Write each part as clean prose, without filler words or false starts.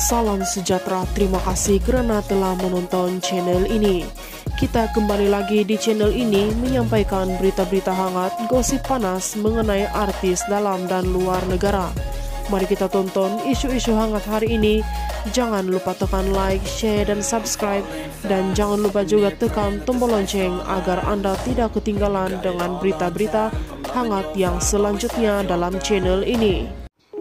Salam sejahtera, terima kasih kerana telah menonton channel ini. Kita kembali lagi di channel ini menyampaikan berita-berita hangat, gosip panas mengenai artis dalam dan luar negara. Mari kita tonton isu-isu hangat hari ini. Jangan lupa tekan like, share dan subscribe. Dan jangan lupa juga tekan tombol lonceng agar Anda tidak ketinggalan dengan berita-berita hangat yang selanjutnya dalam channel ini.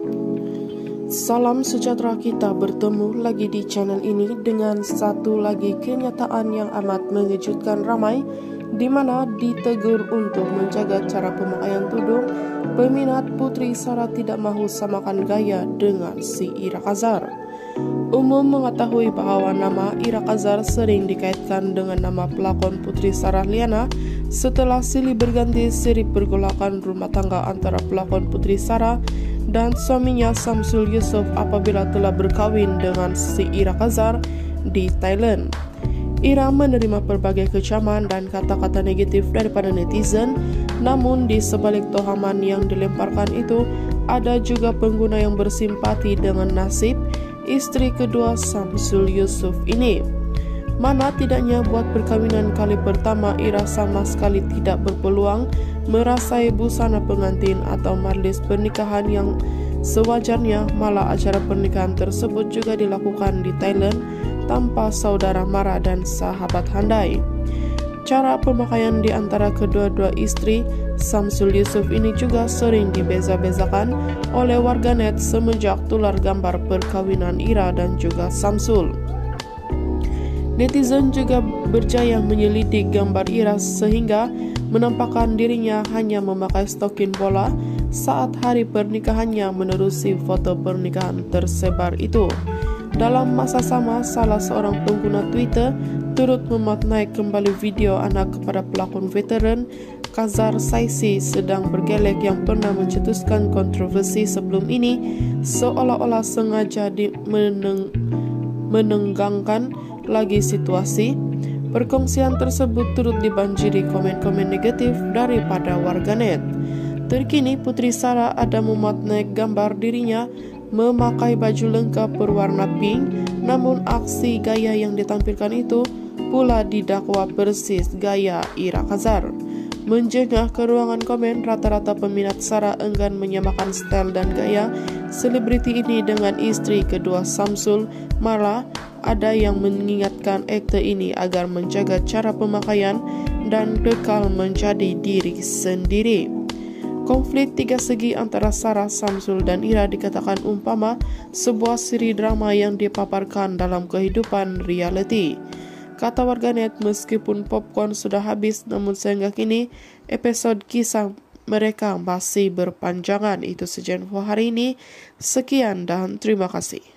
Salam sejahtera, kita bertemu lagi di channel ini dengan satu lagi kenyataan yang amat mengejutkan ramai, di mana ditegur untuk menjaga cara pemakaian tudung. Peminat Putri Sarah tidak mahu samakan gaya dengan si Ira Khazar. Umum mengetahui bahwa nama Ira Khazar sering dikaitkan dengan nama pelakon Putri Sarah Liana setelah silih berganti sirip pergolakan rumah tangga antara pelakon Putri Sarah dan suaminya Samsul Yusof apabila telah berkahwin dengan si Ira Khazar di Thailand. Ira menerima berbagai kecaman dan kata-kata negatif daripada netizen, namun di sebalik tohaman yang dilemparkan itu, ada juga pengguna yang bersimpati dengan nasib istri kedua Samsul Yusof ini. Mana tidaknya buat perkawinan kali pertama Ira sama sekali tidak berpeluang merasai busana pengantin atau majlis pernikahan yang sewajarnya, malah acara pernikahan tersebut juga dilakukan di Thailand tanpa saudara mara dan sahabat handai. Cara pemakaian di antara kedua-dua istri Samsul Yusof ini juga sering dibeza-bezakan oleh warganet semenjak tular gambar perkawinan Ira dan juga Samsul. Netizen juga berjaya menyelidik gambar Ira sehingga menampakkan dirinya hanya memakai stokin bola saat hari pernikahannya menerusi foto pernikahan tersebar itu. Dalam masa sama, salah seorang pengguna Twitter turut memaknai kembali video anak kepada pelakon veteran Khazar Saisi sedang bergelek yang pernah mencetuskan kontroversi sebelum ini, seolah-olah sengaja menenggangkan lagi situasi. Perkongsian tersebut turut dibanjiri komen-komen negatif daripada warganet. Terkini Putri Sarah ada memaknai gambar dirinya memakai baju lengkap berwarna pink, namun aksi gaya yang ditampilkan itu pula didakwa persis gaya Ira Khazar. Menjengah ke ruangan komen, rata-rata peminat Sarah enggan menyamakan style dan gaya selebriti ini dengan istri kedua Samsul. Malah ada yang mengingatkan aktor ini agar menjaga cara pemakaian dan kekal menjadi diri sendiri. Konflik tiga segi antara Sarah, Samsul dan Ira dikatakan umpama sebuah seri drama yang dipaparkan dalam kehidupan reality. Kata warganet, meskipun popcorn sudah habis, namun sehingga kini episode kisah mereka masih berpanjangan. Itu saja info hari ini. Sekian dan terima kasih.